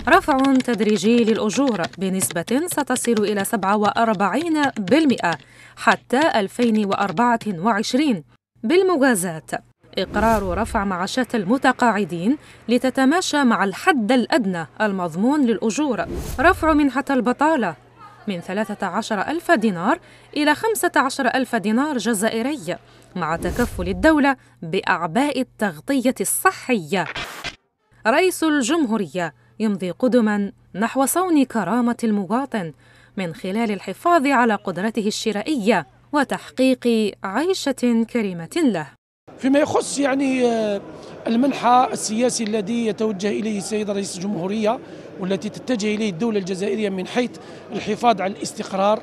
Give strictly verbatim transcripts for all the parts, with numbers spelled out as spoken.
رفع تدريجي للأجور بنسبة ستصل إلى سبعة وأربعين بالمئة حتى ألفين وأربعة وعشرين. بالموازاة إقرار رفع معاشات المتقاعدين لتتماشى مع الحد الأدنى المضمون للأجور، رفع منحة البطالة من ثلاثة عشر ألف دينار إلى خمسة عشر ألف دينار جزائري، مع تكفل الدولة بأعباء التغطية الصحية. رئيس الجمهورية يمضي قدما نحو صون كرامة المواطن من خلال الحفاظ على قدرته الشرائية وتحقيق عيشة كريمة له. فيما يخص يعني المنحى السياسي الذي يتوجه إليه السيد رئيس الجمهورية والتي تتجه إليه الدولة الجزائرية من حيث الحفاظ على الاستقرار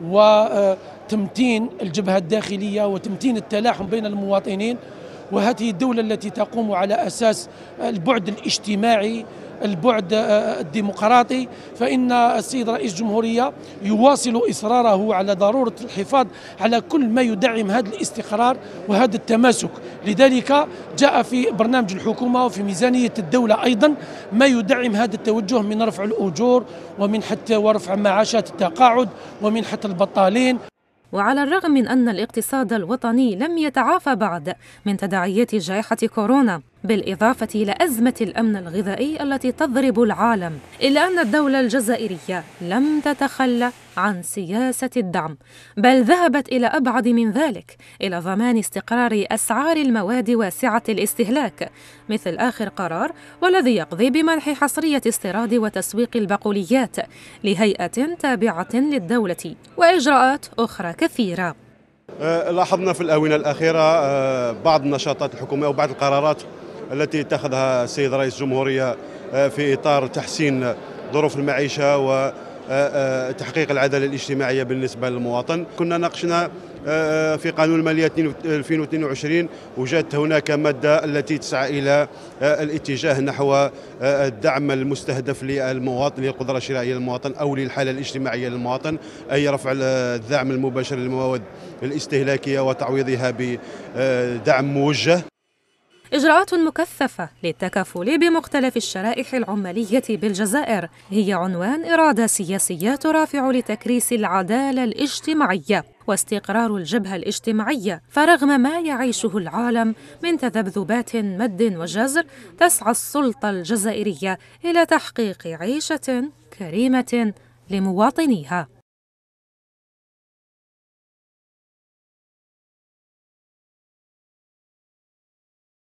وتمتين الجبهة الداخلية وتمتين التلاحم بين المواطنين، وهذه الدولة التي تقوم على أساس البعد الاجتماعي البعد الديمقراطي، فإن السيد رئيس الجمهورية يواصل إصراره على ضرورة الحفاظ على كل ما يدعم هذا الاستقرار وهذا التماسك. لذلك جاء في برنامج الحكومة وفي ميزانية الدولة أيضا ما يدعم هذا التوجه من رفع الأجور ومن حتى ورفع معاشات التقاعد ومن حتى البطالين. وعلى الرغم من أن الاقتصاد الوطني لم يتعافى بعد من تداعيات جائحة كورونا، بالإضافة إلى أزمة الأمن الغذائي التي تضرب العالم، إلا أن الدولة الجزائرية لم تتخلى عن سياسة الدعم، بل ذهبت إلى أبعد من ذلك، إلى ضمان استقرار أسعار المواد واسعة الاستهلاك، مثل آخر قرار والذي يقضي بمنح حصرية استيراد وتسويق البقوليات لهيئة تابعة للدولة، وإجراءات أخرى كثيرة. لاحظنا في الآونة الأخيرة بعض النشاطات الحكومية وبعض القرارات التي اتخذها السيد رئيس الجمهورية في إطار تحسين ظروف المعيشة وتحقيق العدالة الاجتماعية بالنسبة للمواطن. كنا ناقشنا في قانون المالية ألفين واثنين وعشرين، وجدت هناك مادة التي تسعى إلى الاتجاه نحو الدعم المستهدف للمواطن، للقدرة الشرائية للمواطن أو للحالة الاجتماعية للمواطن، أي رفع الدعم المباشر للمواد الاستهلاكية وتعويضها بدعم موجه. إجراءات مكثفة للتكافل بمختلف الشرائح العمالية بالجزائر هي عنوان إرادة سياسية ترافع لتكريس العدالة الاجتماعية واستقرار الجبهة الاجتماعية. فرغم ما يعيشه العالم من تذبذبات مد وجزر، تسعى السلطة الجزائرية إلى تحقيق عيشة كريمة لمواطنيها.